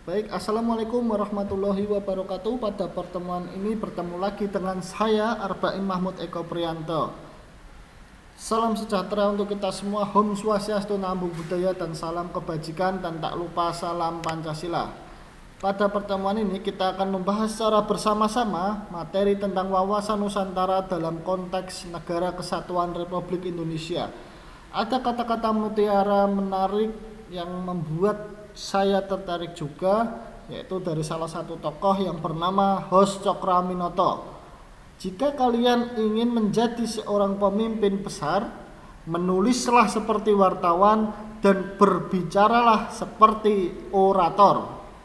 Baik, Assalamualaikum warahmatullahi wabarakatuh. Pada pertemuan ini bertemu lagi dengan saya Arba'in Mahmud Eko Priyanto. Salam sejahtera untuk kita semua. Om Swastiastu, Namo Buddhaya, dan salam kebajikan, dan tak lupa salam Pancasila. Pada pertemuan ini kita akan membahas secara bersama-sama materi tentang wawasan Nusantara dalam konteks Negara Kesatuan Republik Indonesia. Ada kata-kata mutiara menarik yang membuat saya tertarik juga, yaitu dari salah satu tokoh yang bernama Hos Cokroaminoto. Jika kalian ingin menjadi seorang pemimpin besar, menulislah seperti wartawan dan berbicaralah seperti orator.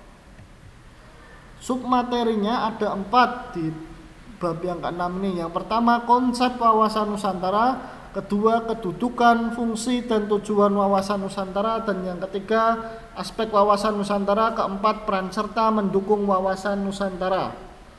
Submaterinya ada 4 di bab yang ke-6 ini. Yang pertama, konsep wawasan Nusantara. Kedua, kedudukan, fungsi, dan tujuan wawasan Nusantara. Dan yang ketiga, aspek wawasan Nusantara. Keempat, peran serta mendukung wawasan Nusantara.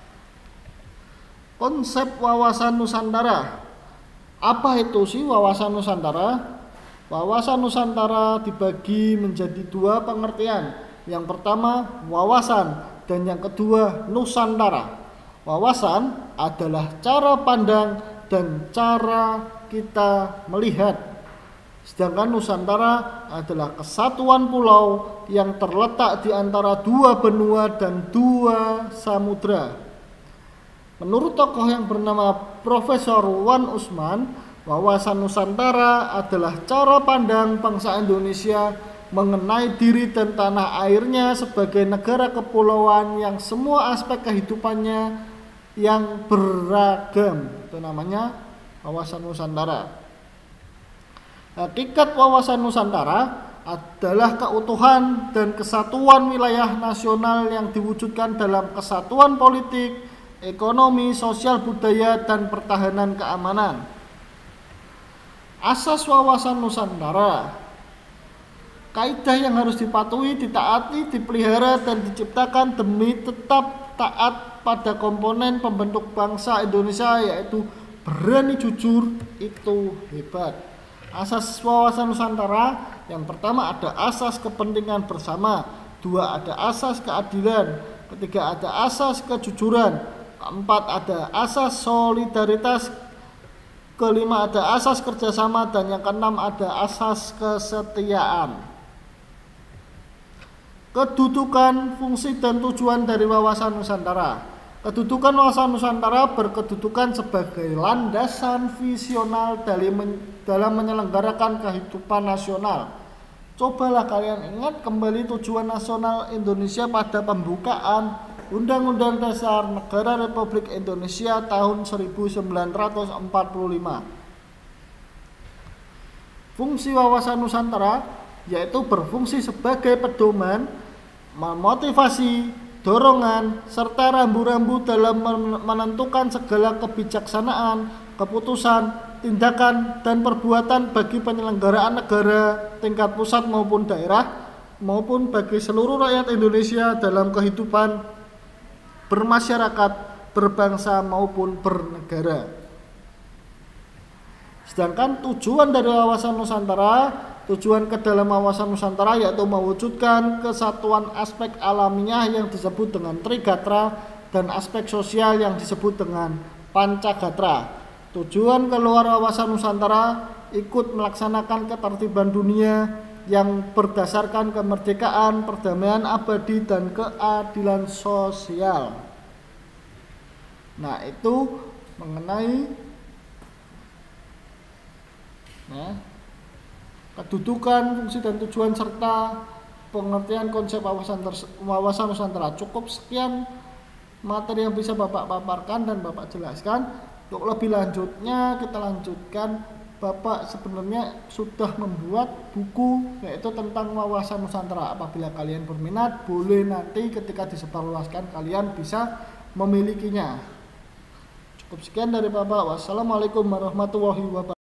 Konsep wawasan Nusantara. Apa itu sih wawasan Nusantara? Wawasan Nusantara dibagi menjadi 2 pengertian. Yang pertama, wawasan, dan yang kedua, Nusantara. Wawasan adalah cara pandang dan cara kita melihat, sedangkan Nusantara adalah kesatuan pulau yang terletak di antara 2 benua dan 2 samudra. Menurut tokoh yang bernama Profesor Wan Usman, wawasan Nusantara adalah cara pandang bangsa Indonesia mengenai diri dan tanah airnya sebagai negara kepulauan yang semua aspek kehidupannya yang beragam. Itu namanya wawasan Nusantara. Hakikat wawasan Nusantara adalah keutuhan dan kesatuan wilayah nasional yang diwujudkan dalam kesatuan politik, ekonomi, sosial, budaya, dan pertahanan keamanan. Asas wawasan Nusantara. Kaidah yang harus dipatuhi, ditaati, dipelihara, dan diciptakan demi tetap taat pada komponen pembentuk bangsa Indonesia, yaitu berani jujur itu hebat. Asas wawasan Nusantara, yang pertama ada asas kepentingan bersama, 2 ada asas keadilan, ketiga ada asas kejujuran, keempat ada asas solidaritas, kelima ada asas kerjasama, dan yang keenam ada asas kesetiaan. Kedudukan, fungsi, dan tujuan dari wawasan Nusantara. Kedudukan wawasan Nusantara berkedudukan sebagai landasan visional dalam menyelenggarakan kehidupan nasional. Cobalah kalian ingat kembali tujuan nasional Indonesia pada pembukaan Undang-Undang Dasar Negara Republik Indonesia tahun 1945. Fungsi wawasan Nusantara yaitu berfungsi sebagai pedoman, memotivasi, dorongan, serta rambu-rambu dalam menentukan segala kebijaksanaan, keputusan, tindakan, dan perbuatan bagi penyelenggaraan negara tingkat pusat maupun daerah, maupun bagi seluruh rakyat Indonesia dalam kehidupan bermasyarakat, berbangsa, maupun bernegara. Sedangkan tujuan dari wawasan Nusantara, tujuan ke dalam wawasan Nusantara yaitu mewujudkan kesatuan aspek alamiah yang disebut dengan Trigatra dan aspek sosial yang disebut dengan Pancagatra. Tujuan keluar wawasan Nusantara ikut melaksanakan ketertiban dunia yang berdasarkan kemerdekaan, perdamaian abadi, dan keadilan sosial. Nah, itu mengenai kedudukan, fungsi, dan tujuan serta pengertian konsep wawasan Nusantara. Cukup sekian materi yang bisa Bapak paparkan dan Bapak jelaskan. Untuk lebih lanjutnya kita lanjutkan. Bapak sebenarnya sudah membuat buku yaitu tentang wawasan Nusantara. Apabila kalian berminat, boleh nanti ketika disebarluaskan kalian bisa memilikinya. Cukup sekian dari Bapak. Wassalamualaikum warahmatullahi wabarakatuh.